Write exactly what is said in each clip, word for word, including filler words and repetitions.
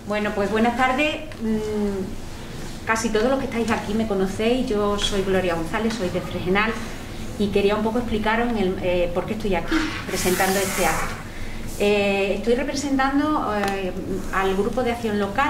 Bueno, pues buenas tardes. Casi todos los que estáis aquí me conocéis. Yo soy Gloria González, soy de Fregenal y quería un poco explicaros en el, eh, por qué estoy aquí presentando este acto. Eh, estoy representando eh, al Grupo de Acción Local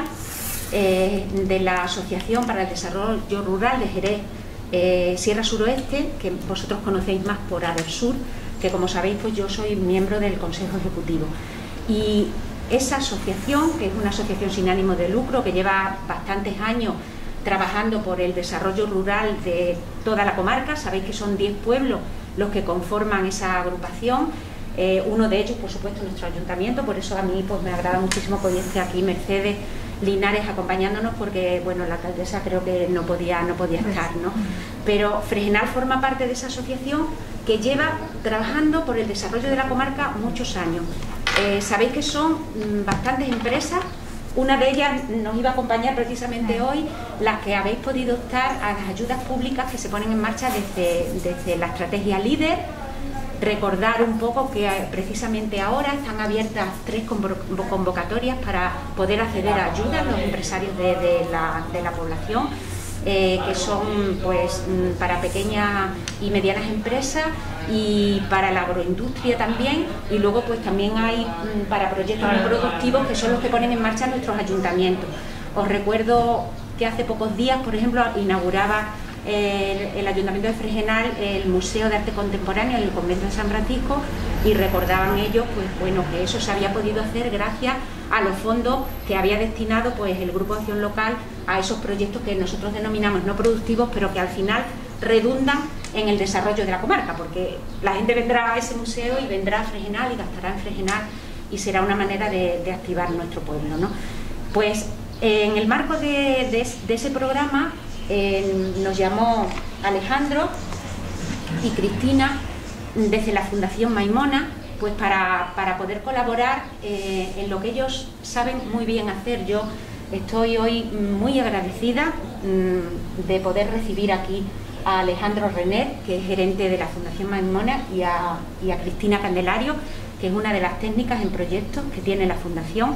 eh, de la Asociación para el Desarrollo Rural de Jerez, eh, Sierra Suroeste, que vosotros conocéis más por Adersur, que como sabéis pues yo soy miembro del Consejo Ejecutivo. Y esa asociación, que es una asociación sin ánimo de lucro, que lleva bastantes años trabajando por el desarrollo rural de toda la comarca, sabéis que son diez pueblos los que conforman esa agrupación, eh, uno de ellos, por supuesto, nuestro ayuntamiento, por eso a mí pues, me agrada muchísimo que hoy esté aquí Mercedes Linares acompañándonos, porque bueno, la alcaldesa creo que no podía, no podía estar, ¿no? Pero Fregenal forma parte de esa asociación que lleva trabajando por el desarrollo de la comarca muchos años. Eh, sabéis que son mmm, bastantes empresas, una de ellas nos iba a acompañar precisamente hoy, las que habéis podido optar a las ayudas públicas que se ponen en marcha desde, desde la estrategia líder. Recordar un poco que precisamente ahora están abiertas tres convocatorias para poder acceder a ayudas los empresarios de, de, la, de la población, eh, que son pues para pequeñas y medianas empresas y para la agroindustria también, y luego pues también hay para proyectos muy productivos que son los que ponen en marcha nuestros ayuntamientos. Os recuerdo que hace pocos días, por ejemplo, inauguraba El, el Ayuntamiento de Fregenal el Museo de Arte Contemporáneo en el Convento de San Francisco, y recordaban ellos pues bueno que eso se había podido hacer gracias a los fondos que había destinado pues el Grupo de Acción Local a esos proyectos que nosotros denominamos no productivos, pero que al final redundan en el desarrollo de la comarca, porque la gente vendrá a ese museo y vendrá a Fregenal y gastará en Fregenal, y será una manera de, de activar nuestro pueblo, ¿no? Pues eh, en el marco de, de, de ese programa Eh, nos llamó Alejandro y Cristina desde la Fundación Maimona pues para, para poder colaborar eh, en lo que ellos saben muy bien hacer. Yo estoy hoy muy agradecida mmm, de poder recibir aquí a Alejandro René, que es gerente de la Fundación Maimona, y a, y a Cristina Candelario, que es una de las técnicas en proyectos que tiene la Fundación,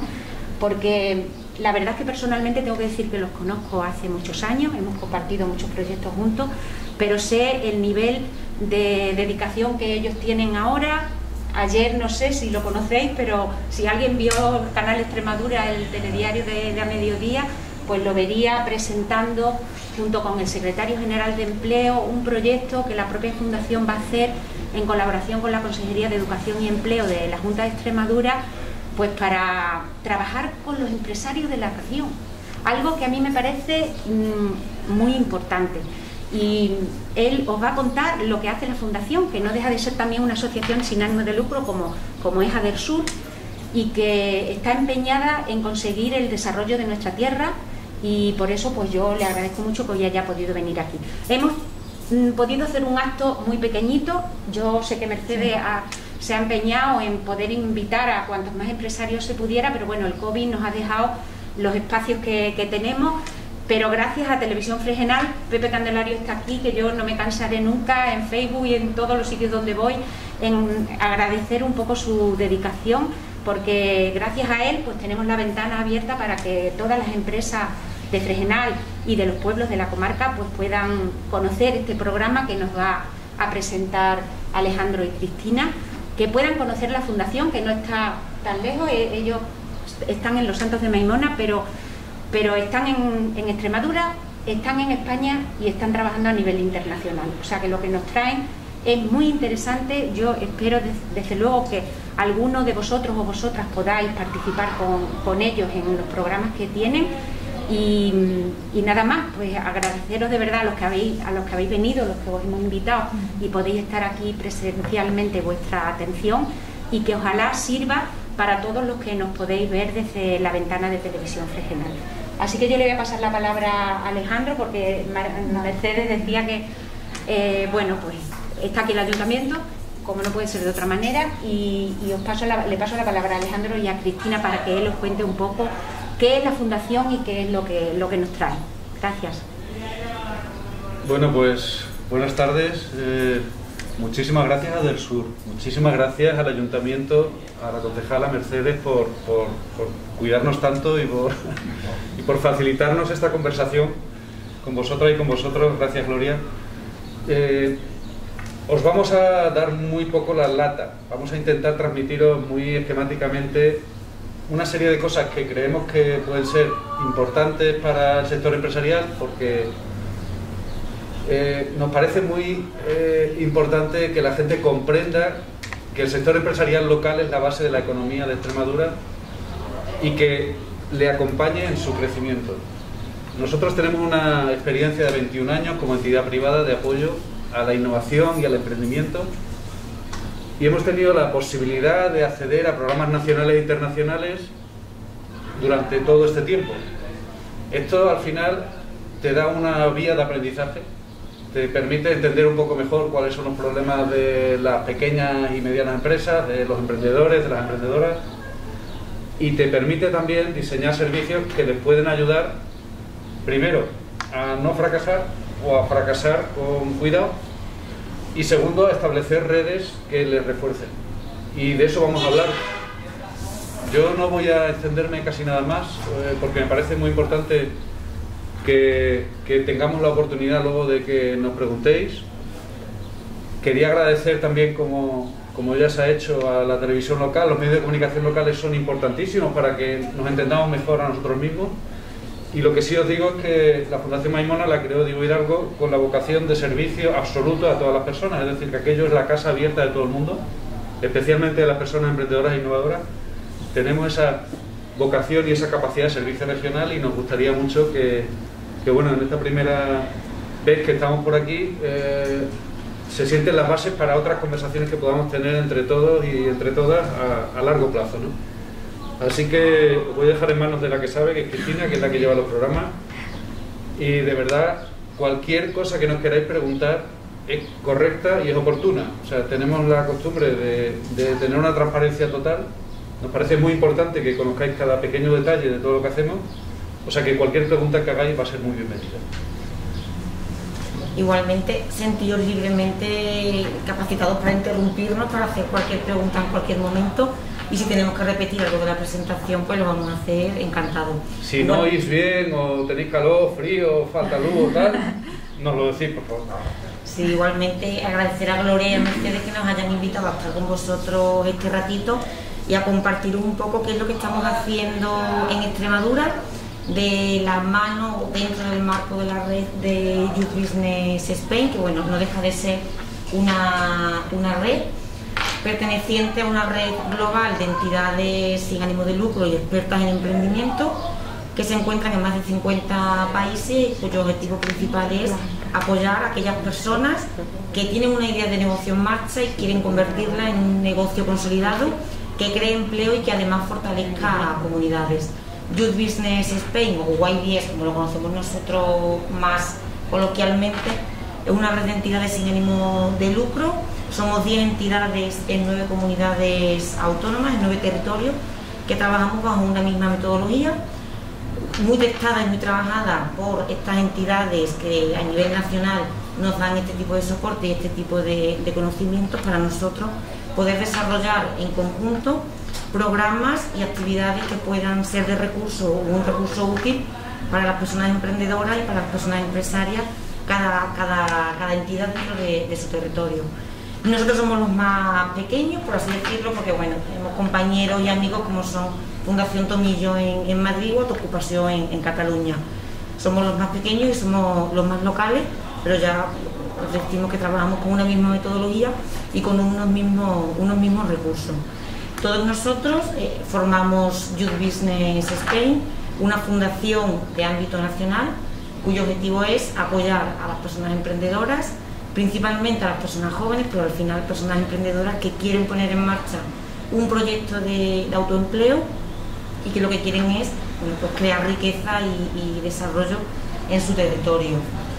porque la verdad es que personalmente tengo que decir que los conozco hace muchos años, hemos compartido muchos proyectos juntos, pero sé el nivel de dedicación que ellos tienen ahora. Ayer, no sé si lo conocéis, pero si alguien vio el canal Extremadura, el telediario de, de a mediodía, pues lo vería presentando junto con el secretario general de Empleo un proyecto que la propia Fundación va a hacer en colaboración con la Consejería de Educación y Empleo de la Junta de Extremadura, pues para trabajar con los empresarios de la región, algo que a mí me parece mmm, muy importante. Y él os va a contar lo que hace la Fundación, que no deja de ser también una asociación sin ánimo de lucro como, como es Adersur, y que está empeñada en conseguir el desarrollo de nuestra tierra, y por eso pues yo le agradezco mucho que hoy haya podido venir aquí. Hemos mmm, podido hacer un acto muy pequeñito. Yo sé que Mercedes ha se ha empeñado en poder invitar a cuantos más empresarios se pudiera, pero bueno, el COVID nos ha dejado los espacios que, que tenemos, pero gracias a Televisión Fregenal, Pepe Candelario está aquí, que yo no me cansaré nunca en Facebook y en todos los sitios donde voy, en agradecer un poco su dedicación, porque gracias a él pues tenemos la ventana abierta para que todas las empresas de Fregenal y de los pueblos de la comarca pues puedan conocer este programa que nos va a presentar Alejandro y Cristina, que puedan conocer la Fundación, que no está tan lejos. Ellos están en Los Santos de Maimona, pero, pero están en, en Extremadura, están en España y están trabajando a nivel internacional. O sea que lo que nos traen es muy interesante. Yo espero desde luego que alguno de vosotros o vosotras podáis participar con, con ellos en los programas que tienen. Y, y nada más, pues agradeceros de verdad a los que habéis, a los que habéis venido, los que os hemos invitado y podéis estar aquí presencialmente, vuestra atención, y que ojalá sirva para todos los que nos podéis ver desde la ventana de Televisión Fregenal. Así que yo le voy a pasar la palabra a Alejandro, porque Mercedes decía que eh, bueno, pues está aquí el ayuntamiento, como no puede ser de otra manera, y, y os paso la, le paso la palabra a Alejandro y a Cristina para que él os cuente un poco qué es la Fundación y qué es lo que, lo que nos trae. Gracias. Bueno, pues buenas tardes. Eh, muchísimas gracias a Del Sur, muchísimas gracias al Ayuntamiento, a la concejala Mercedes por, por, por cuidarnos tanto y por, y por facilitarnos esta conversación con vosotras y con vosotros. Gracias, Gloria. Eh, os vamos a dar muy poco la lata, vamos a intentar transmitiros muy esquemáticamente una serie de cosas que creemos que pueden ser importantes para el sector empresarial, porque eh, nos parece muy eh, importante que la gente comprenda que el sector empresarial local es la base de la economía de Extremadura y que le acompañe en su crecimiento. Nosotros tenemos una experiencia de veintiún años como entidad privada de apoyo a la innovación y al emprendimiento, y hemos tenido la posibilidad de acceder a programas nacionales e internacionales durante todo este tiempo. Esto al final te da una vía de aprendizaje, te permite entender un poco mejor cuáles son los problemas de las pequeñas y medianas empresas, de los emprendedores, de las emprendedoras, y te permite también diseñar servicios que les pueden ayudar, primero, a no fracasar o a fracasar con cuidado, y segundo, a establecer redes que les refuercen. Y de eso vamos a hablar. Yo no voy a extenderme casi nada más, eh, porque me parece muy importante que, que tengamos la oportunidad luego de que nos preguntéis. Quería agradecer también, como, como ya se ha hecho, a la televisión local. Los medios de comunicación locales son importantísimos para que nos entendamos mejor a nosotros mismos. Y lo que sí os digo es que la Fundación Maimona la creó Diego Hidalgo con la vocación de servicio absoluto a todas las personas, es decir, que aquello es la casa abierta de todo el mundo, especialmente de las personas emprendedoras e innovadoras. Tenemos esa vocación y esa capacidad de servicio regional, y nos gustaría mucho que, que bueno, en esta primera vez que estamos por aquí, eh, se sienten las bases para otras conversaciones que podamos tener entre todos y entre todas a, a largo plazo, ¿no? Así que os voy a dejar en manos de la que sabe, que es Cristina, que es la que lleva los programas. Y de verdad, cualquier cosa que nos queráis preguntar es correcta y es oportuna. O sea, tenemos la costumbre de, de tener una transparencia total. Nos parece muy importante que conozcáis cada pequeño detalle de todo lo que hacemos. O sea, que cualquier pregunta que hagáis va a ser muy bienvenida. Igualmente, sentiros libremente capacitados para interrumpirnos, para hacer cualquier pregunta en cualquier momento. Y si tenemos que repetir algo de la presentación, pues lo vamos a hacer encantado. Si no oís bien, o tenéis calor, frío, falta luz o tal, nos lo decís, por favor. Sí, igualmente agradecer a Gloria y a Mercedes que nos hayan invitado a estar con vosotros este ratito y a compartir un poco qué es lo que estamos haciendo en Extremadura, de la mano dentro del marco de la red de Youth Business Spain, que bueno, no deja de ser una, una red perteneciente a una red global de entidades sin ánimo de lucro y expertas en emprendimiento que se encuentran en más de cincuenta países, cuyo objetivo principal es apoyar a aquellas personas que tienen una idea de negocio en marcha y quieren convertirla en un negocio consolidado que cree empleo y que además fortalezca a comunidades. Youth Business Spain, o Y B S como lo conocemos nosotros más coloquialmente, es una red de entidades sin ánimo de lucro. Somos diez entidades en nueve comunidades autónomas, en nueve territorios, que trabajamos bajo una misma metodología, muy testada y muy trabajada por estas entidades que a nivel nacional nos dan este tipo de soporte y este tipo de, de conocimientos para nosotros poder desarrollar en conjunto programas y actividades que puedan ser de recurso o un recurso útil para las personas emprendedoras y para las personas empresarias, cada, cada, cada entidad dentro de, de su territorio. Nosotros somos los más pequeños, por así decirlo, porque bueno, tenemos compañeros y amigos como son Fundación Tomillo en, en Madrid o Autoocupación en, en Cataluña. Somos los más pequeños y somos los más locales, pero ya os decimos que trabajamos con una misma metodología y con unos mismos, unos mismos recursos. Todos nosotros eh, formamos Youth Business Spain, una fundación de ámbito nacional cuyo objetivo es apoyar a las personas emprendedoras, principalmente a las personas jóvenes, pero al final personas emprendedoras que quieren poner en marcha un proyecto de, de autoempleo y que lo que quieren es bueno, pues crear riqueza y, y desarrollo en su territorio.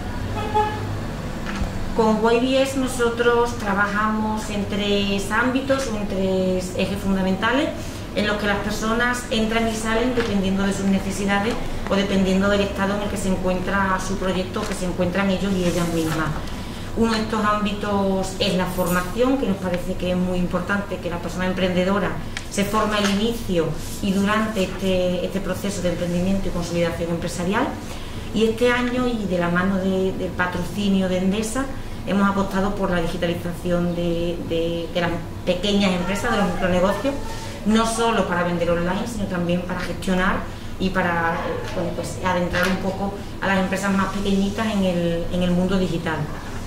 Con Y B S nosotros trabajamos en tres ámbitos o en tres ejes fundamentales en los que las personas entran y salen dependiendo de sus necesidades o dependiendo del estado en el que se encuentra su proyecto o que se encuentran ellos y ellas mismas. Uno de estos ámbitos es la formación, que nos parece que es muy importante que la persona emprendedora se forme al inicio y durante este, este proceso de emprendimiento y consolidación empresarial. Y este año, y de la mano de, del patrocinio de Endesa, hemos apostado por la digitalización de, de, de las pequeñas empresas, de los micronegocios, no solo para vender online, sino también para gestionar y para bueno, pues, adentrar un poco a las empresas más pequeñitas en el, en el mundo digital.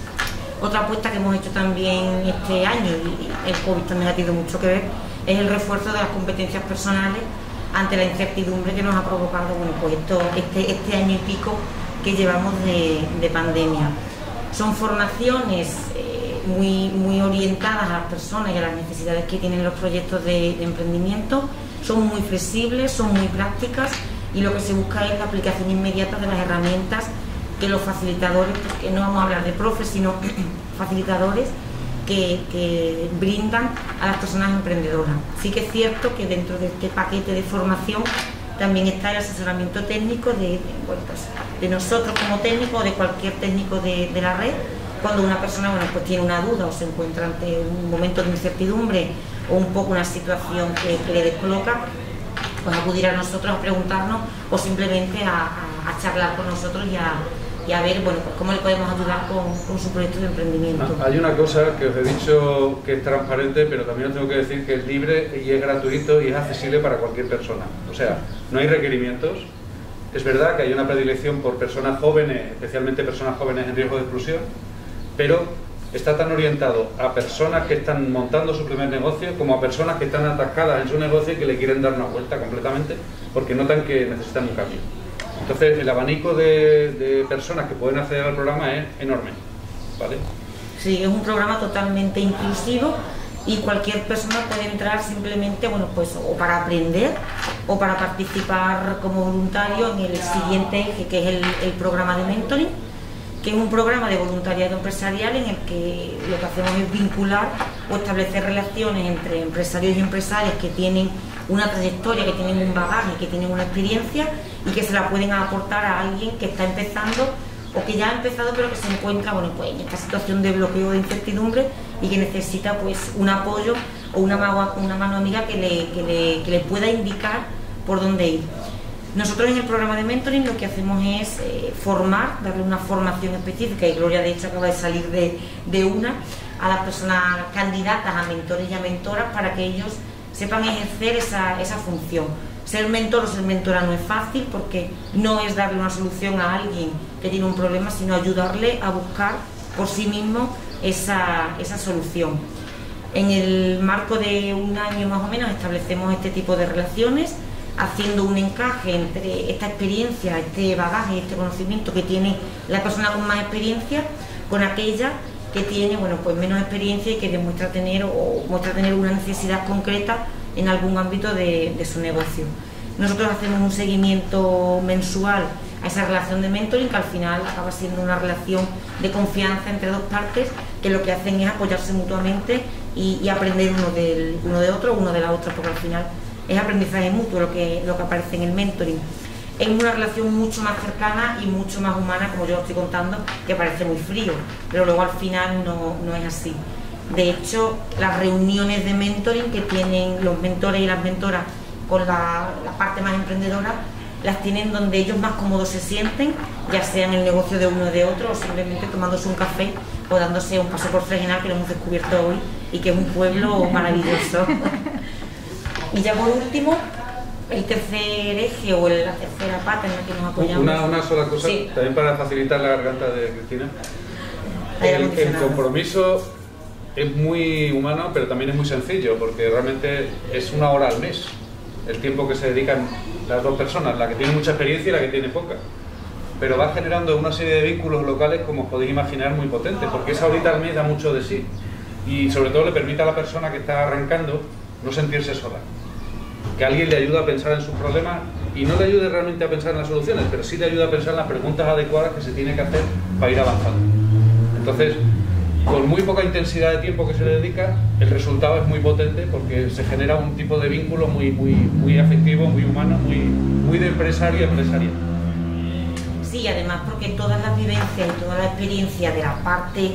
Otra apuesta que hemos hecho también este año, y el COVID también ha tenido mucho que ver, es el refuerzo de las competencias personales ante la incertidumbre que nos ha provocado bueno, pues esto, este, este año y pico que llevamos de, de pandemia. Son formaciones eh, muy, muy orientadas a las personas y a las necesidades que tienen los proyectos de, de emprendimiento, son muy flexibles, son muy prácticas y lo que se busca es la aplicación inmediata de las herramientas que los facilitadores, porque no vamos a hablar de profes, sino facilitadores que, que brindan a las personas emprendedoras. Sí que es cierto que dentro de este paquete de formación también está el asesoramiento técnico de, de, bueno, pues, de nosotros como técnicos o de cualquier técnico de, de la red, cuando una persona bueno, pues tiene una duda o se encuentra ante un momento de incertidumbre o un poco una situación que, que le descoloca, pues acudir a nosotros a preguntarnos o simplemente a, a, a charlar con nosotros y a, y a ver bueno, pues cómo le podemos ayudar con, con su proyecto de emprendimiento. Hay una cosa que os he dicho que es transparente, pero también os tengo que decir que es libre y es gratuito y es accesible para cualquier persona. O sea, no hay requerimientos. Es verdad que hay una predilección por personas jóvenes, especialmente personas jóvenes en riesgo de exclusión, pero está tan orientado a personas que están montando su primer negocio como a personas que están atascadas en su negocio y que le quieren dar una vuelta completamente porque notan que necesitan un cambio. Entonces el abanico de, de personas que pueden acceder al programa es enorme, ¿vale? Sí, es un programa totalmente inclusivo y cualquier persona puede entrar simplemente, bueno, pues o para aprender o para participar como voluntario en el siguiente eje, que es el, el programa de mentoring, que es un programa de voluntariado empresarial en el que lo que hacemos es vincular o establecer relaciones entre empresarios y empresarias que tienen una trayectoria, que tienen un bagaje, que tienen una experiencia y que se la pueden aportar a alguien que está empezando o que ya ha empezado pero que se encuentra bueno, pues, en esta situación de bloqueo, de incertidumbre y que necesita pues, un apoyo o una mano, una mano amiga que le, que, le, que le pueda indicar por dónde ir. Nosotros en el programa de mentoring lo que hacemos es eh, formar, darle una formación específica, y Gloria de hecho acaba de salir de, de una, a las personas candidatas a mentores y a mentoras para que ellos sepan ejercer esa, esa función. Ser mentor o ser mentora no es fácil porque no es darle una solución a alguien que tiene un problema, sino ayudarle a buscar por sí mismo esa, esa solución. En el marco de un año más o menos establecemos este tipo de relaciones, haciendo un encaje entre esta experiencia, este bagaje, este conocimiento que tiene la persona con más experiencia con aquella que tiene bueno, pues menos experiencia y que demuestra tener o muestra tener una necesidad concreta en algún ámbito de, de su negocio. Nosotros hacemos un seguimiento mensual a esa relación de mentoring, que al final acaba siendo una relación de confianza entre dos partes, que lo que hacen es apoyarse mutuamente y, y aprender uno, del, uno de otro, uno de la otra, porque al final es aprendizaje mutuo lo que, lo que aparece en el mentoring. Es una relación mucho más cercana y mucho más humana, como yo lo estoy contando, que parece muy frío, pero luego al final no, no es así. De hecho, las reuniones de mentoring que tienen los mentores y las mentoras con la, la parte más emprendedora, las tienen donde ellos más cómodos se sienten, ya sea en el negocio de uno o de otro, o simplemente tomándose un café o dándose un paseo por Fregenal, que lo hemos descubierto hoy, y que es un pueblo maravilloso. Y ya por último, el tercer eje o la tercera pata en la que nos apoyamos. Una, una sola cosa, sí. También para facilitar la garganta de Cristina. El, el compromiso es muy humano, pero también es muy sencillo, porque realmente es una hora al mes el tiempo que se dedican las dos personas, la que tiene mucha experiencia y la que tiene poca. Pero va generando una serie de vínculos locales, como os podéis imaginar, muy potentes, porque esa horita al mes da mucho de sí. Y sobre todo le permite a la persona que está arrancando no sentirse sola. Que alguien le ayude a pensar en sus problemas y no le ayude realmente a pensar en las soluciones, pero sí le ayuda a pensar en las preguntas adecuadas que se tiene que hacer para ir avanzando. Entonces, con muy poca intensidad de tiempo que se le dedica, el resultado es muy potente porque se genera un tipo de vínculo muy, muy, muy afectivo, muy humano, muy, muy de empresario a empresaria. Sí, además porque todas las vivencias y toda la experiencia de la parte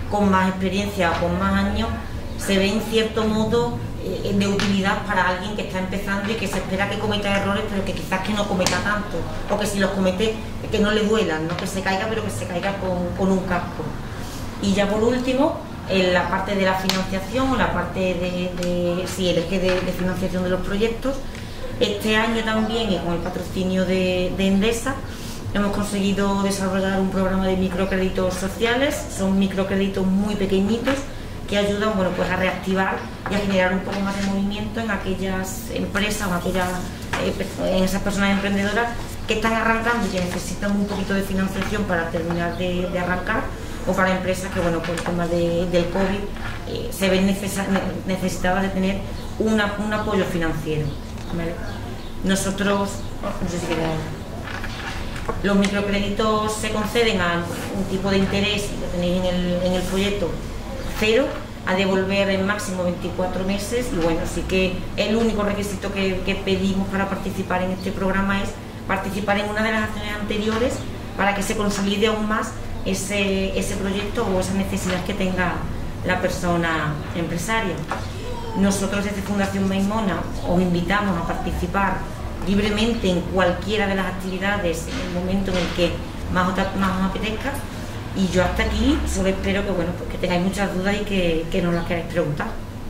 con más experiencia o con más años, se ve en cierto modo eh, de utilidad para alguien que está empezando y que se espera que cometa errores, pero que quizás que no cometa tanto, o que si los comete, que no le duelan, no que se caiga, pero que se caiga con, con un casco. Y ya por último, en la parte de la financiación o la parte de, de sí, el eje de, de financiación de los proyectos, este año también, y con el patrocinio de, de Endesa, hemos conseguido desarrollar un programa de microcréditos sociales. Son microcréditos muy pequeñitos que ayudan, bueno, pues a reactivar y a generar un poco más de movimiento en aquellas empresas o aquellas, eh, en esas personas emprendedoras que están arrancando y que necesitan un poquito de financiación para terminar de, de arrancar, o para empresas que, bueno, por el tema de, del COVID eh, se ven necesitadas de tener una, un apoyo financiero, ¿vale? Nosotros, no sé si queréis, los microcréditos se conceden a un tipo de interés que tenéis en el, en el folleto, cero, a devolver en máximo veinticuatro meses, y bueno, sí que el único requisito que, que pedimos para participar en este programa es participar en una de las acciones anteriores para que se consolide aún más ese, ese proyecto o esa necesidad que tenga la persona empresaria. Nosotros desde Fundación Maimona os invitamos a participar libremente en cualquiera de las actividades en el momento en el que más os, más os apetezca, y yo hasta aquí solo espero que, bueno, pues que tengáis muchas dudas y que, que nos las queráis preguntar.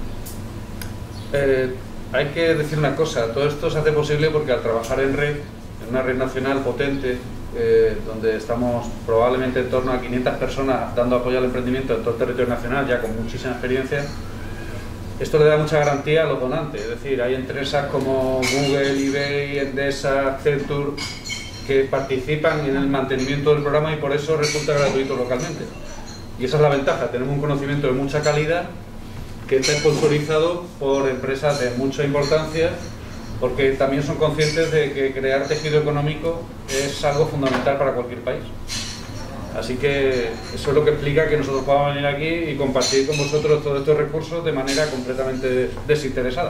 Eh, hay que decir una cosa, todo esto se hace posible porque al trabajar en red, en una red nacional potente, eh, donde estamos probablemente en torno a quinientas personas dando apoyo al emprendimiento en todo el territorio nacional, ya con muchísima experiencia, esto le da mucha garantía a los donantes. Es decir, hay empresas como Google, eBay, Endesa, Accenture, que participan en el mantenimiento del programa y por eso resulta gratuito localmente. Y esa es la ventaja, tenemos un conocimiento de mucha calidad que está sponsorizado por empresas de mucha importancia, porque también son conscientes de que crear tejido económico es algo fundamental para cualquier país. Así que eso es lo que explica que nosotros podamos venir aquí y compartir con vosotros todos estos recursos de manera completamente desinteresada.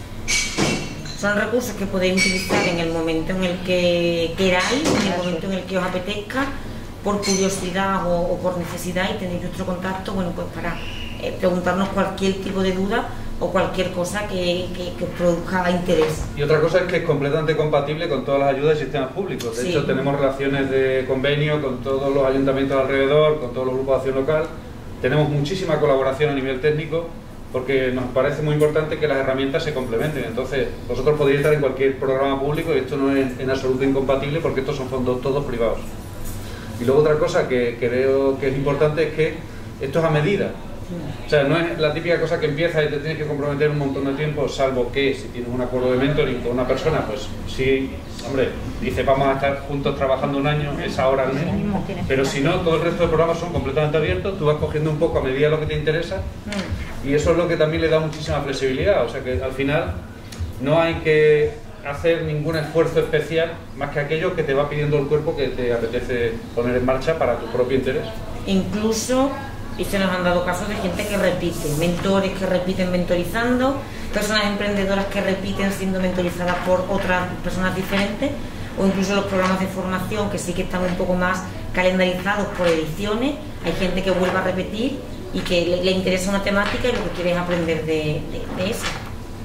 Son recursos que podéis utilizar en el momento en el que queráis, en el momento en el que os apetezca, por curiosidad o, o por necesidad, y tenéis nuestro contacto, bueno, pues para eh, preguntarnos cualquier tipo de duda o cualquier cosa que, que, que os produzca interés. Y otra cosa es que es completamente compatible con todas las ayudas de sistemas públicos. De sí. hecho, tenemos relaciones de convenio con todos los ayuntamientos alrededor, con todos los grupos de acción local. Tenemos muchísima colaboración a nivel técnico, porque nos parece muy importante que las herramientas se complementen. Entonces, vosotros podéis estar en cualquier programa público y esto no es en absoluto incompatible, porque estos son fondos todos privados. Y luego otra cosa que creo que es importante es que esto es a medida. O sea, no es la típica cosa que empieza y te tienes que comprometer un montón de tiempo, salvo que si tienes un acuerdo de mentoring con una persona, pues sí, hombre, dice vamos a estar juntos trabajando un año, es ahora al menos. Pero si no, todo el resto de programas son completamente abiertos, tú vas cogiendo un poco a medida lo que te interesa, y eso es lo que también le da muchísima flexibilidad. O sea que al final no hay que hacer ningún esfuerzo especial más que aquello que te va pidiendo el cuerpo que te apetece poner en marcha para tu propio interés. Incluso, y se nos han dado casos de gente que repite, mentores que repiten mentorizando, personas emprendedoras que repiten siendo mentorizadas por otras personas diferentes, o incluso los programas de formación que sí que están un poco más calendarizados por ediciones. Hay gente que vuelve a repetir y que le, le interesa una temática y lo que quiere es aprender de, de, de eso.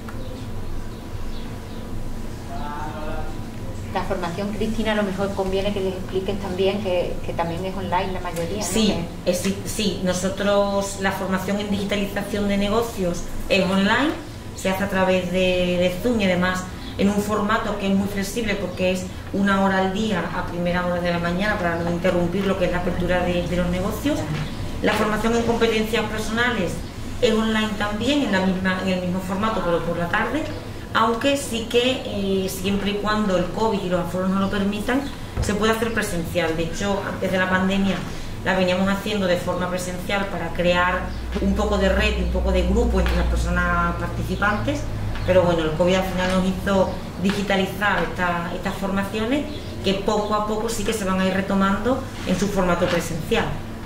La formación, Cristina, a lo mejor conviene que les expliques también que, que también es online la mayoría, ¿no? Sí, es, sí, nosotros la formación en digitalización de negocios es online, se hace a través de, de Zoom, y además en un formato que es muy flexible porque es una hora al día a primera hora de la mañana para no interrumpir lo que es la apertura de, de los negocios. La formación en competencias personales es online también, en, la misma, en el mismo formato, pero por la tarde, aunque sí que eh, siempre y cuando el COVID y los aforos no lo permitan, se puede hacer presencial. De hecho, antes de la pandemia la veníamos haciendo de forma presencial para crear un poco de red y un poco de grupo entre las personas participantes, pero bueno, el COVID al final nos hizo digitalizar esta, estas formaciones, que poco a poco sí que se van a ir retomando en su formato presencial.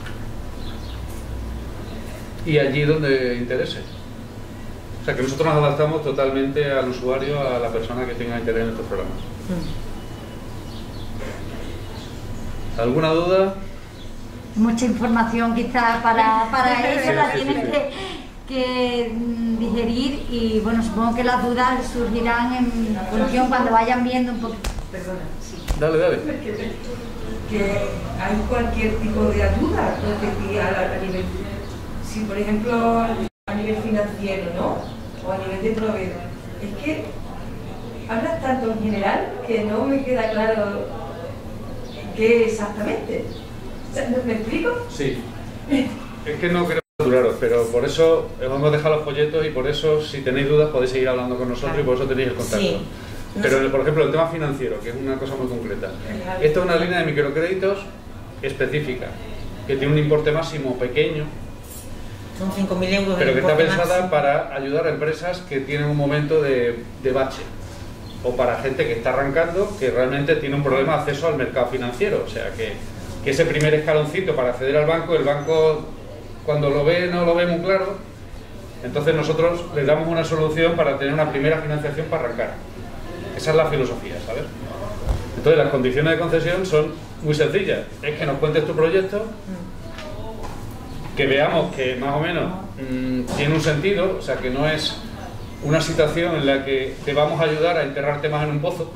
Y allí donde interese. O sea, que nosotros nos adaptamos totalmente al usuario, a la persona que tenga interés en estos programas. ¿Alguna duda? mucha información quizás para, para ellos, sí, la sí, tienen sí, sí. que, que mm, digerir y bueno, supongo que las dudas surgirán en función cuando vayan viendo un poquito. Perdona, sí. Dale, dale. Que hay cualquier tipo de ayuda, no sé si a, la- a nivel, si por ejemplo a nivel financiero, ¿no? O a nivel de proveedor. Es que hablas tanto en general que no me queda claro qué exactamente. O sea, ¿me explico? Sí. Es que no queremos saturaros, pero por eso os hemos dejado los folletos y por eso, si tenéis dudas, podéis seguir hablando con nosotros y por eso tenéis el contacto. Sí. Pero, por ejemplo, el tema financiero, que es una cosa muy concreta. Esta es una línea de microcréditos específica, que tiene un importe máximo pequeño, Son cinco mil euros. pero el que está importe pensada máximo. para ayudar a empresas que tienen un momento de, de bache, o para gente que está arrancando, que realmente tiene un problema de acceso al mercado financiero. O sea, que, que ese primer escaloncito para acceder al banco, el banco cuando lo ve no lo ve muy claro, entonces nosotros les damos una solución para tener una primera financiación para arrancar. Esa es la filosofía, ¿sabes? Entonces las condiciones de concesión son muy sencillas. Es que nos cuentes tu proyecto, que veamos que más o menos mmm, tiene un sentido, o sea, que no es una situación en la que te vamos a ayudar a enterrarte más en un pozo,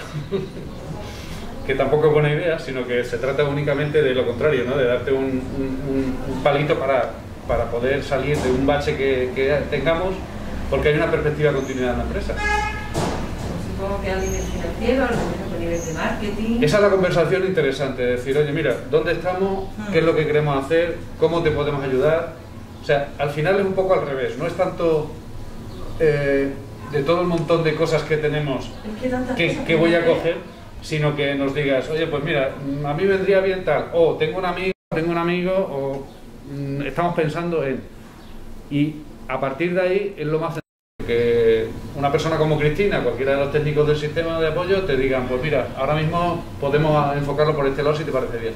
que tampoco es buena idea, sino que se trata únicamente de lo contrario, ¿no? De darte un, un, un palito para, para poder salir de un bache que, que tengamos, porque hay una perspectiva de continuidad en la empresa. Supongo que a nivel financiero, a lo mejor a nivel de marketing. Esa es la conversación interesante, de decir, oye, mira, ¿dónde estamos? ¿Qué es lo que queremos hacer? ¿Cómo te podemos ayudar? O sea, al final es un poco al revés, no es tanto eh, de todo el montón de cosas que tenemos Es que tantas que, cosas que voy a hacer. coger, sino que nos digas, oye, pues mira, a mí vendría bien tal, o tengo un amigo, tengo un amigo, o mm, estamos pensando en... Y a partir de ahí es lo más sencillo, que una persona como Cristina, cualquiera de los técnicos del sistema de apoyo, te digan, pues mira, ahora mismo podemos enfocarlo por este lado si te parece bien.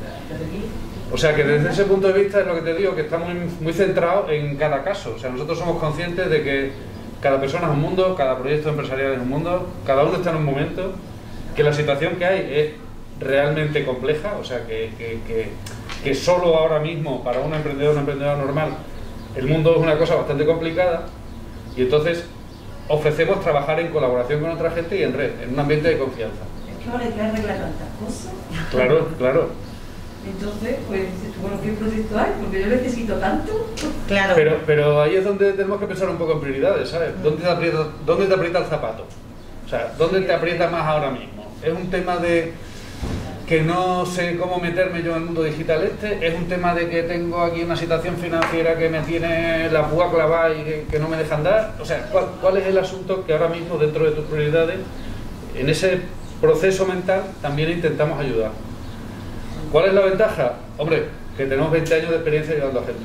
O sea que desde ese punto de vista es lo que te digo, que estamos muy, muy centrados en cada caso. O sea, nosotros somos conscientes de que cada persona es un mundo, cada proyecto empresarial es un mundo, cada uno está en un momento, que la situación que hay es realmente compleja, o sea que, que, que, que solo ahora mismo para un emprendedor, una emprendedora normal, el mundo es una cosa bastante complicada. Y entonces ofrecemos trabajar en colaboración con otra gente y en red, en un ambiente de confianza. Es que ahora hay que arreglar tantas cosas. Claro, claro. Entonces, pues dices tú, bueno, ¿qué proyecto hay? Porque yo necesito tanto. Claro. Pero, pero ahí es donde tenemos que pensar un poco en prioridades, ¿sabes? ¿Dónde te aprieta, dónde te aprieta el zapato? O sea, ¿dónde te aprieta más ahora mismo? ¿Es un tema de que no sé cómo meterme yo en el mundo digital este? ¿Es un tema de que tengo aquí una situación financiera que me tiene la púa clavada y que, que no me dejan dar? O sea, ¿cuál, ¿cuál es el asunto que ahora mismo dentro de tus prioridades, en ese proceso mental, también intentamos ayudar? ¿Cuál es la ventaja? Hombre, que tenemos veinte años de experiencia ayudando a gente.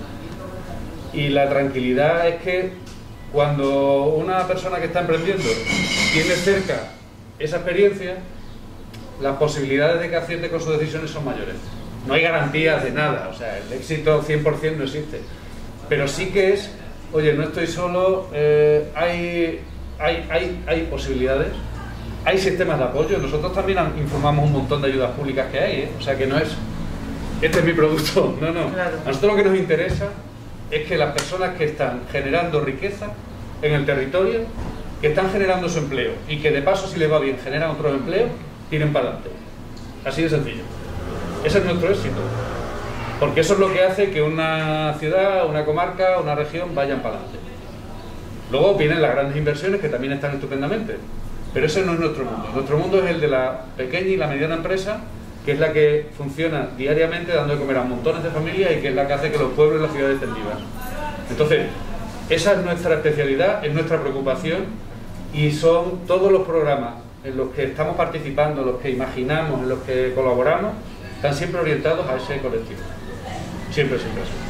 Y la tranquilidad es que cuando una persona que está emprendiendo tiene cerca esa experiencia, las posibilidades de que acierte con sus decisiones son mayores. No hay garantías de nada, o sea, el éxito cien por cien no existe. Pero sí que es, oye, no estoy solo, eh, hay, hay, hay, hay posibilidades, hay sistemas de apoyo. Nosotros también informamos un montón de ayudas públicas que hay, ¿eh? O sea, que no es, este es mi producto, no, no. Claro. A nosotros lo que nos interesa es que las personas que están generando riqueza en el territorio, que están generando su empleo y que de paso, si les va bien, generan otro empleo, tiren para adelante. Así de sencillo. Ese es nuestro éxito. Porque eso es lo que hace que una ciudad, una comarca, una región vayan para adelante. Luego vienen las grandes inversiones que también están estupendamente. Pero ese no es nuestro mundo. Nuestro mundo es el de la pequeña y la mediana empresa, que es la que funciona diariamente dando de comer a montones de familias y que es la que hace que los pueblos y las ciudades estén vivas. Entonces, esa es nuestra especialidad, es nuestra preocupación y son todos los programas en los que estamos participando, en los que imaginamos, en los que colaboramos, están siempre orientados a ese colectivo. Siempre, siempre así.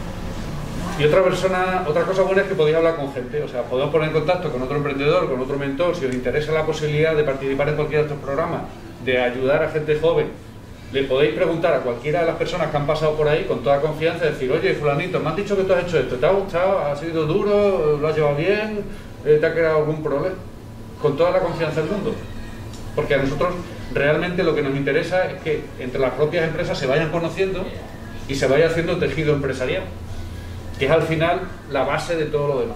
Y otra persona, otra cosa buena es que podéis hablar con gente, o sea, podemos poner en contacto con otro emprendedor, con otro mentor, si os interesa la posibilidad de participar en cualquiera de estos programas, de ayudar a gente joven, le podéis preguntar a cualquiera de las personas que han pasado por ahí con toda confianza, decir, oye, fulanito, me han dicho que tú has hecho esto, ¿te ha gustado? ¿Ha sido duro? ¿Lo has llevado bien? ¿Te ha creado algún problema? Con toda la confianza del mundo. Porque a nosotros realmente lo que nos interesa es que entre las propias empresas se vayan conociendo y se vaya haciendo tejido empresarial, que es al final la base de todo lo demás.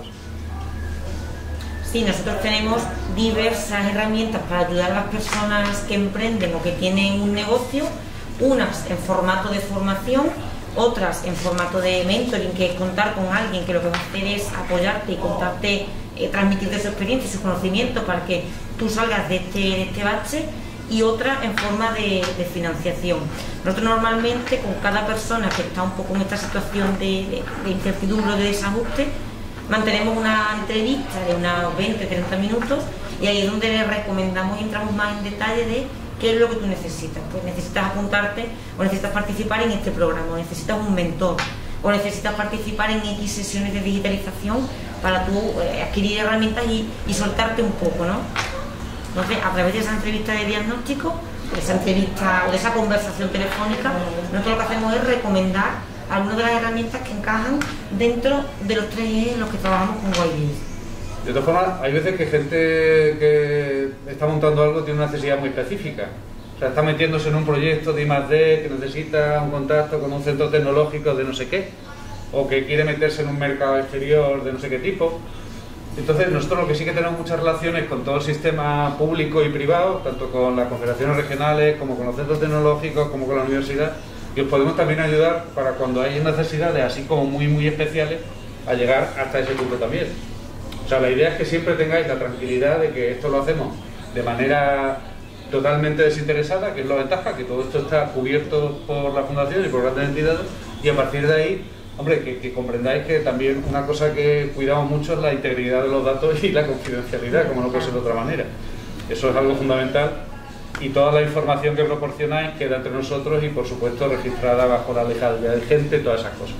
Sí, nosotros tenemos diversas herramientas para ayudar a las personas que emprenden o que tienen un negocio, unas en formato de formación, otras en formato de mentoring, que es contar con alguien que lo que va a hacer es apoyarte y contarte, eh, transmitirte su experiencia y sus conocimientos para que tú salgas de este, de este bache, y otra en forma de, de financiación. Nosotros normalmente con cada persona que está un poco en esta situación de, de, de incertidumbre o de desajuste, mantenemos una entrevista de unos veinte a treinta minutos, y ahí es donde le recomendamos y entramos más en detalle de qué es lo que tú necesitas. Pues necesitas apuntarte o necesitas participar en este programa, o necesitas un mentor, o necesitas participar en X sesiones de digitalización para tú eh, adquirir herramientas y, y soltarte un poco, ¿no? Entonces, a través de esa entrevista de diagnóstico, de esa entrevista o de esa conversación telefónica, nosotros lo que hacemos es recomendar algunas de las herramientas que encajan dentro de los tres ejes en los que trabajamos con Y B S. De todas formas, hay veces que gente que está montando algo tiene una necesidad muy específica. O sea, está metiéndose en un proyecto de I más D que necesita un contacto con un centro tecnológico de no sé qué, o que quiere meterse en un mercado exterior de no sé qué tipo. Entonces, nosotros lo que sí que tenemos muchas relaciones con todo el sistema público y privado, tanto con las confederaciones regionales, como con los centros tecnológicos, como con la universidad, y os podemos también ayudar para cuando hay necesidades así como muy, muy especiales, a llegar hasta ese punto también. O sea, la idea es que siempre tengáis la tranquilidad de que esto lo hacemos de manera totalmente desinteresada, que es la ventaja, que todo esto está cubierto por la Fundación y por grandes entidades, y a partir de ahí, hombre, que, que comprendáis que también una cosa que cuidamos mucho es la integridad de los datos y la confidencialidad, como no puede ser de otra manera. Eso es algo fundamental, y toda la información que proporcionáis queda entre nosotros y, por supuesto, registrada bajo la legalidad vigente y todas esas cosas.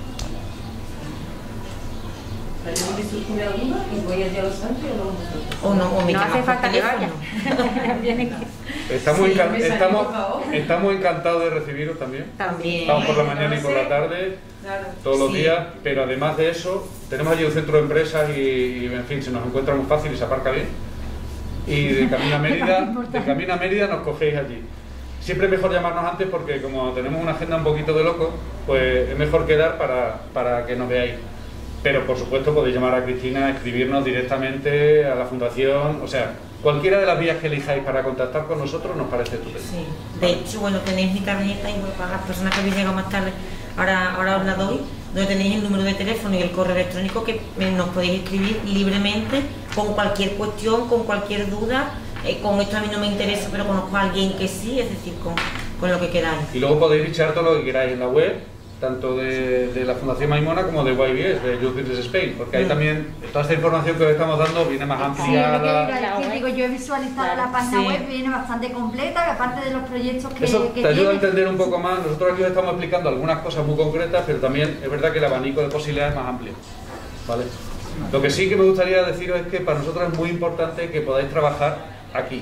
¿Alguien que surge alguna y voy allá a los Santos o no vosotros? O no, o me No llamas hace por falta que teléfono. vaya. Viene que- Estamos, Sí, encan- me salió, estamos, por favor. estamos encantados de recibiros también. También. Estamos por la Ay, mañana y por la tarde, Claro. todos los Sí. días, pero además de eso, tenemos allí un centro de empresas y, y, en fin, se nos encuentra muy fácil y se aparca bien. Y de camino a Mérida, de camino a Mérida nos cogéis allí. Siempre es mejor llamarnos antes porque como tenemos una agenda un poquito de loco, pues es mejor quedar para, para que nos veáis. Pero por supuesto podéis llamar a Cristina, escribirnos directamente a la Fundación, o sea, cualquiera de las vías que elijáis para contactar con nosotros nos parece estupendo. Sí. De hecho, bueno, tenéis mi tarjeta, y bueno, para las personas que habéis llegado más tarde, ahora, ahora os la doy, donde tenéis el número de teléfono y el correo electrónico, que eh, nos podéis escribir libremente con cualquier cuestión, con cualquier duda. Eh, con esto a mí no me interesa, pero conozco a alguien que sí, es decir, con, con lo que queráis. Y luego podéis bichear todo lo que queráis en la web, tanto de, de la Fundación Maimona como de Y B S, de Youth Business Spain, porque ahí Mm. también toda esta información que os estamos dando viene más Sí, lo que ampliada. iba a decir, digo, yo he visualizado la página Sí. web, viene bastante completa, que aparte de los proyectos que, Eso que te ayuda a tiene. entender un poco más. Nosotros aquí os estamos explicando algunas cosas muy concretas, pero también es verdad que el abanico de posibilidades es más amplio, ¿vale? Lo que sí que me gustaría deciros es que para nosotros es muy importante que podáis trabajar aquí.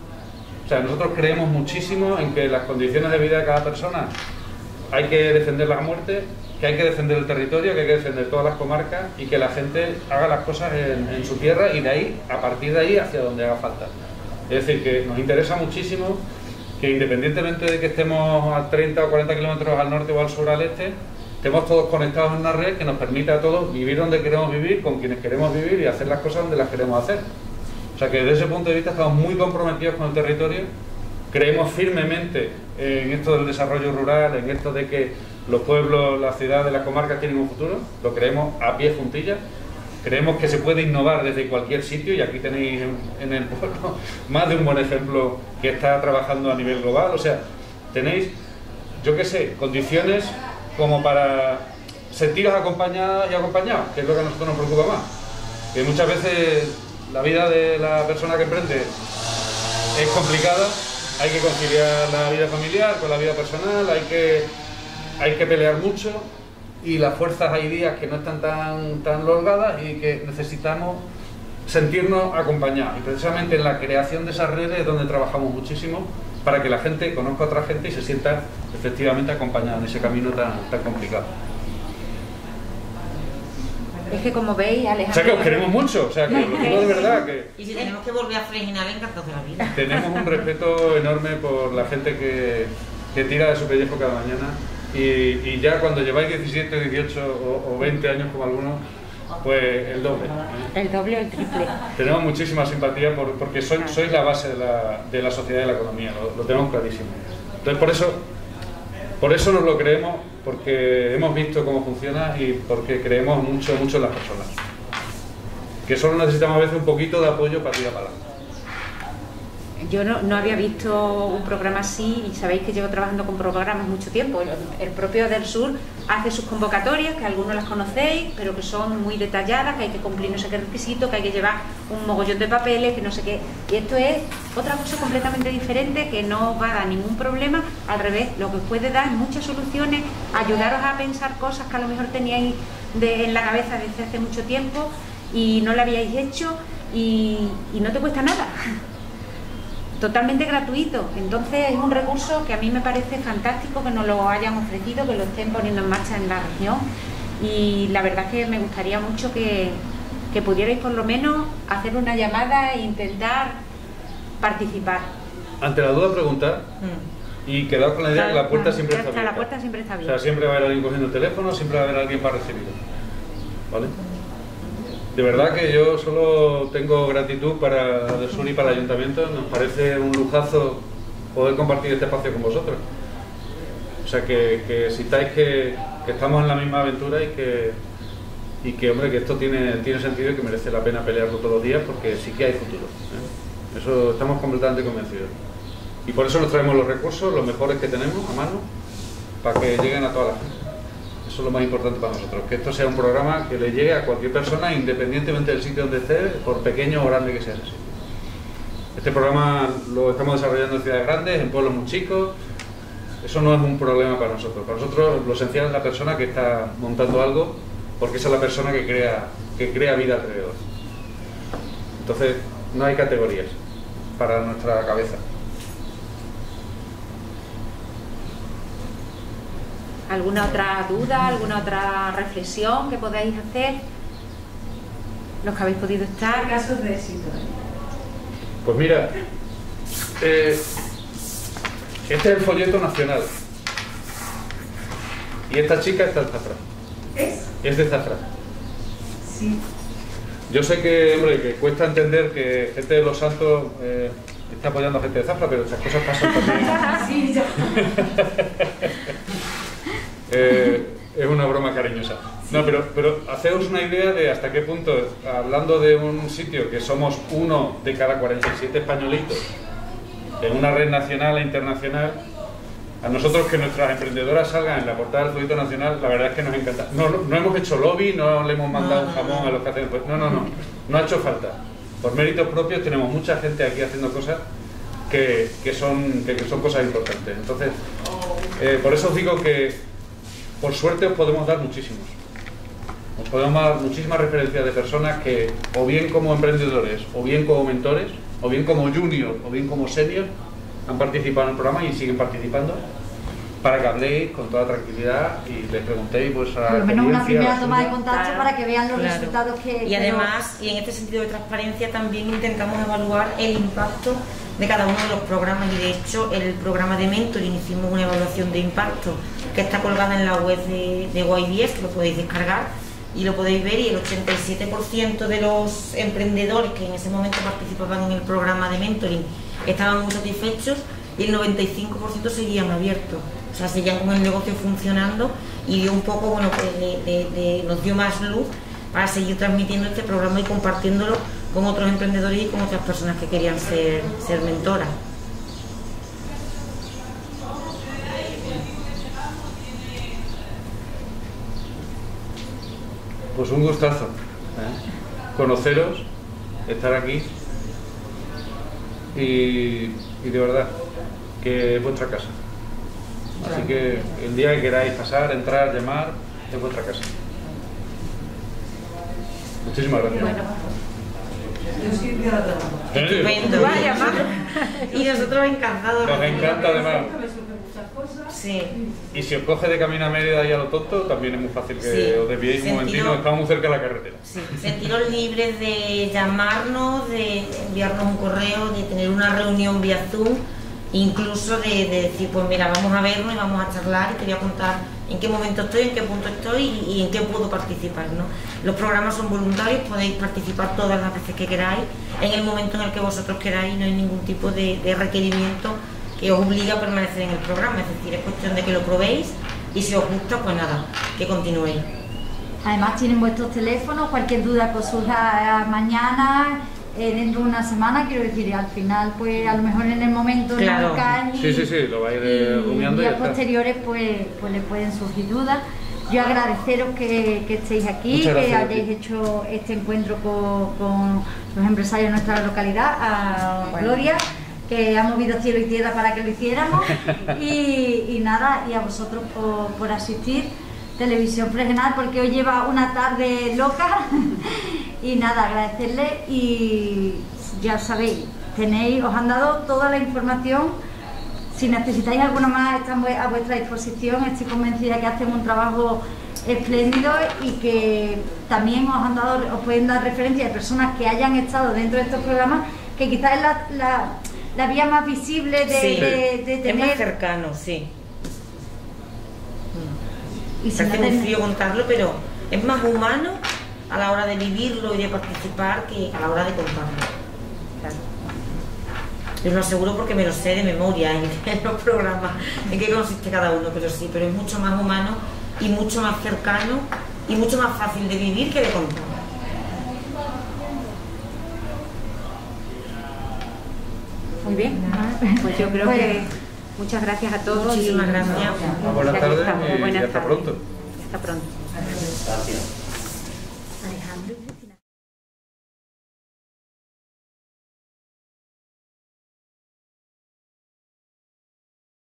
O sea, nosotros creemos muchísimo en que las condiciones de vida de cada persona hay que defenderlas a muerte, que hay que defender el territorio, que hay que defender todas las comarcas y que la gente haga las cosas en, en su tierra y de ahí, a partir de ahí, hacia donde haga falta. Es decir, que nos interesa muchísimo que independientemente de que estemos a treinta o cuarenta kilómetros al norte o al sur al este, estemos todos conectados en una red que nos permita a todos vivir donde queremos vivir, con quienes queremos vivir y hacer las cosas donde las queremos hacer. O sea que desde ese punto de vista estamos muy comprometidos con el territorio, creemos firmemente en esto del desarrollo rural, en esto de que los pueblos, las ciudades, las comarcas tienen un futuro, lo creemos a pie juntillas, creemos que se puede innovar desde cualquier sitio y aquí tenéis en, en el pueblo más de un buen ejemplo que está trabajando a nivel global, o sea, tenéis, yo qué sé, condiciones como para sentiros acompañadas y acompañados, que es lo que a nosotros nos preocupa más, que muchas veces la vida de la persona que emprende es complicada, hay que conciliar la vida familiar con la vida personal, hay que, hay que pelear mucho y las fuerzas hay días que no están tan, tan holgadas y que necesitamos sentirnos acompañados. Y precisamente en la creación de esas redes es donde trabajamos muchísimo para que la gente conozca a otra gente y se sienta efectivamente acompañada en ese camino tan, tan complicado. Es que como veis, Alejandro... O sea que os queremos mucho, o sea que os lo digo de verdad que... Y si tenemos que volver a Freginal, encantados de la vida. Tenemos un respeto enorme por la gente que, que tira de su pellejo cada mañana y, y ya cuando lleváis diecisiete, dieciocho o, o veinte años como algunos, pues el doble. ¿eh? El doble o el triple. Tenemos muchísima simpatía por, porque sois, sois la base de la, de la sociedad y de la economía, lo, lo tenemos clarísimo. Entonces por eso, por eso nos lo creemos, porque hemos visto cómo funciona y porque creemos mucho, mucho en las personas. Que solo necesitamos a veces un poquito de apoyo para tirar para adelante. Yo no, no había visto un programa así y sabéis que llevo trabajando con programas mucho tiempo. El propio Del Sur hace sus convocatorias, que algunos las conocéis, pero que son muy detalladas, que hay que cumplir no sé qué requisitos, que hay que llevar un mogollón de papeles, que no sé qué. Y esto es otra cosa completamente diferente, que no os va a dar ningún problema. Al revés, lo que os puede dar muchas soluciones, ayudaros a pensar cosas que a lo mejor teníais de, en la cabeza desde hace mucho tiempo y no lo habíais hecho y, y no te cuesta nada. Totalmente gratuito. Entonces es un recurso que a mí me parece fantástico que nos lo hayan ofrecido, que lo estén poniendo en marcha en la región, y la verdad es que me gustaría mucho que, que pudierais por lo menos hacer una llamada e intentar participar. Ante la duda, preguntar mm. y quedaos con la idea de que la puerta siempre está abierta. La puerta siempre está abierta. O sea, siempre va a haber alguien cogiendo el teléfono, siempre va a haber alguien para recibirlo. ¿Vale? De verdad que yo solo tengo gratitud para Del Sur y para el Ayuntamiento. Nos parece un lujazo poder compartir este espacio con vosotros. O sea, que, que sintáis que, que estamos en la misma aventura y que, y que, hombre, que esto tiene, tiene sentido y que merece la pena pelearlo todos los días, porque sí que hay futuro, ¿eh? Eso estamos completamente convencidos. Y por eso nos traemos los recursos, los mejores que tenemos a mano, para que lleguen a toda la gente. Eso es lo más importante para nosotros, que esto sea un programa que le llegue a cualquier persona, independientemente del sitio donde esté, por pequeño o grande que sea ese sitio. Este programa lo estamos desarrollando en ciudades grandes, en pueblos muy chicos. Eso no es un problema para nosotros. Para nosotros lo esencial es la persona que está montando algo, porque esa es la persona que crea, que crea vida alrededor. Entonces, no hay categorías para nuestra cabeza. ¿Alguna otra duda, alguna otra reflexión que podáis hacer? Los que habéis podido estar. Casos de éxito. Pues mira, eh, este es el folleto nacional. Y esta chica está en Zafra. ¿Es? Es de Zafra. Sí. Yo sé que, hombre, que cuesta entender que gente de Los Santos eh, está apoyando a gente de Zafra, pero estas cosas pasan también. Sí, ya. Eh, es una broma cariñosa. No, pero, pero haceos una idea de hasta qué punto, hablando de un sitio que somos uno de cada cuarenta y siete españolitos, en una red nacional e internacional, a nosotros que nuestras emprendedoras salgan en la portada del folleto nacional, la verdad es que nos encanta. No, no hemos hecho lobby, no le hemos mandado un jamón a los que hacen... Pues, no, no, no, no ha hecho falta. Por méritos propios tenemos mucha gente aquí haciendo cosas que, que, son, que, que son cosas importantes. Entonces, eh, por eso os digo que por suerte os podemos dar muchísimos. Os podemos dar muchísimas referencias de personas que, o bien como emprendedores, o bien como mentores, o bien como junior, o bien como senior, han participado en el programa y siguen participando, para que habléis con toda tranquilidad y les preguntéis vuestra por lo menos una primera toma de suya. contacto, claro, para que vean los, claro, resultados que... Y además, y en este sentido de transparencia, también intentamos evaluar el impacto de cada uno de los programas, y de hecho el programa de mentoring hicimos una evaluación de impacto que está colgada en la web de, de Y B S, que lo podéis descargar y lo podéis ver, y el ochenta y siete por ciento de los emprendedores que en ese momento participaban en el programa de mentoring estaban muy satisfechos, y el noventa y cinco por ciento seguían abiertos, o sea, seguían con el negocio funcionando, y dio un poco, bueno, pues de, de, de, nos dio más luz para seguir transmitiendo este programa y compartiéndolo con otros emprendedores y con otras personas que querían ser, ser mentoras. Pues un gustazo, ¿eh? Conoceros, estar aquí y, y de verdad que es vuestra casa. Así que el día que queráis pasar, entrar, llamar, es vuestra casa. Muchísimas gracias. Bueno. Yo sí voy a dar. Estupendo. Vaya, y nosotros encantados. Nos encanta además. Sí. Y si os coge de camino a Mérida y a lo tonto, también es muy fácil que Sí. os desviéis un momentino, estamos muy cerca de la carretera. Sí. Sentiros libres de llamarnos, de enviarnos un correo, de tener una reunión vía Zoom, incluso de, de decir, pues mira, vamos a vernos y vamos a charlar y te voy a contar en qué momento estoy, en qué punto estoy y, y en qué puedo participar, ¿no? Los programas son voluntarios, podéis participar todas las veces que queráis, en el momento en el que vosotros queráis, no hay ningún tipo de, de requerimiento que os obligue a permanecer en el programa, es decir, es cuestión de que lo probéis y si os gusta, pues nada, que continuéis. Además tienen vuestros teléfonos, cualquier duda que os surja mañana, eh, dentro de una semana, quiero decir, al final, pues a lo mejor en el momento claro. no caen y, sí, sí, sí, lo va a ir eh, rumiando y días ya está. posteriores pues, pues le pueden surgir dudas. Yo agradeceros que, que estéis aquí, Muchas que gracias, hayáis hecho este encuentro con, con los empresarios de nuestra localidad, a Bueno. Gloria, que ha movido cielo y tierra para que lo hiciéramos y, y nada, y a vosotros por, por asistir. Televisión Fregenal, porque hoy lleva una tarde loca y nada, agradecerle y ya sabéis, tenéis, os han dado toda la información. Si necesitáis alguna más, están a vuestra disposición. Estoy convencida que hacen un trabajo espléndido y que también os han dado, os pueden dar referencia de personas que hayan estado dentro de estos programas, que quizás es la, la, la vía más visible de, Sí. de, de Es tener. más cercano, sí. Y si Parece no muy ten- frío contarlo, pero es más humano a la hora de vivirlo y de participar que a la hora de contarlo. Claro. Yo lo aseguro porque me lo sé de memoria en, en los programas, en qué consiste cada uno, pero sí, pero es mucho más humano y mucho más cercano y mucho más fácil de vivir que de contar. Muy bien, pues yo creo Pues- que muchas gracias a todos. Muchísimas y- gracias. Buenas Aquí tardes estamos. y Buenas hasta tardes. pronto. Hasta pronto. Gracias.